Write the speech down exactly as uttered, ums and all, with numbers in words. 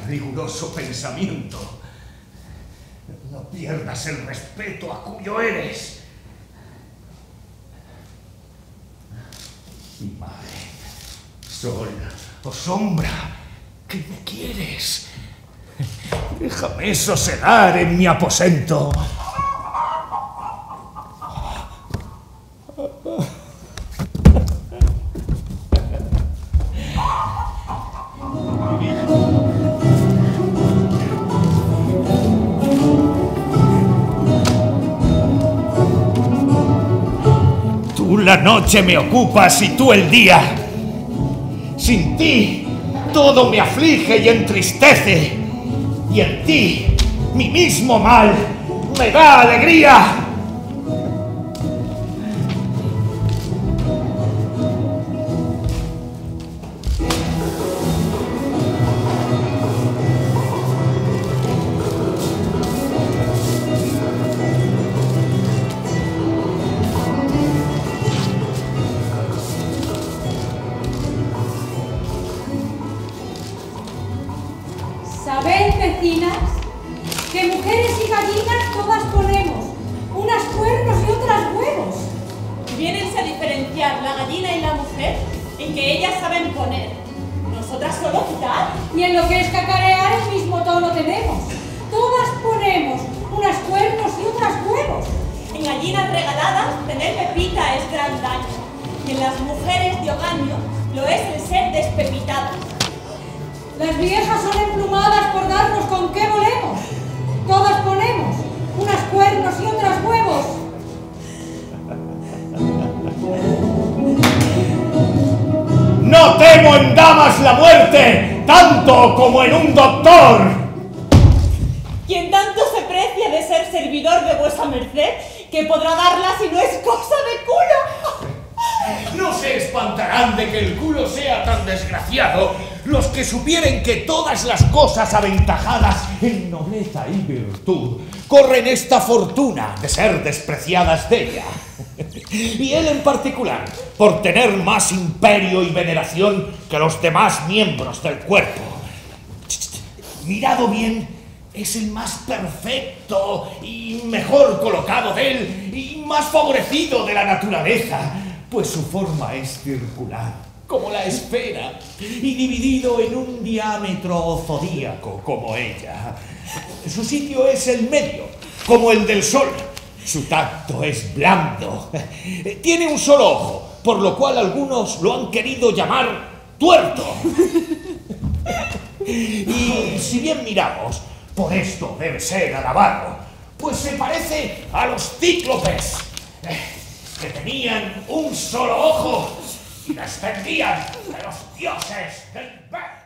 riguroso pensamiento. No pierdas el respeto a cuyo eres. Mi madre, sol o sombra, ¿qué me quieres? Déjame sosegar en mi aposento. Tú la noche me ocupas y tú el día. Sin ti, todo me aflige y entristece. Y en ti, mi mismo mal me da alegría. ¿Sabéis, vecinas, que mujeres y gallinas todas ponemos, unas cuernos y otras huevos? Vienense a diferenciar la gallina y la mujer en que ellas saben poner, nosotras solo quitar. Y en lo que es cacarear el mismo tono tenemos. Todas ponemos, unas cuernos y otras huevos. En gallinas regaladas tener pepita es gran daño, y en las mujeres de hogaño lo es el ser despepitadas. Las viejas son emplumadas por darnos con qué volemos. Todas ponemos, unas cuernos y otras huevos. No temo en damas la muerte, tanto como en un doctor. Quien tanto se precia de ser servidor de vuesa merced, que podrá darla si no es cosa de culo. No se espantarán de que el culo sea tan desgraciado los que supieren que todas las cosas aventajadas en nobleza y virtud corren esta fortuna de ser despreciadas de ella. Y él en particular, por tener más imperio y veneración que los demás miembros del cuerpo. Mirado bien, es el más perfecto y mejor colocado de él y más favorecido de la naturaleza, pues su forma es circular, como la esfera, y dividido en un diámetro zodíaco, como ella. Su sitio es el medio, como el del sol. Su tacto es blando. Tiene un solo ojo, por lo cual algunos lo han querido llamar tuerto. Y si bien miramos, por esto debe ser alabado, pues se parece a los cíclopes, que tenían un solo ojo y descendían de los dioses del ver.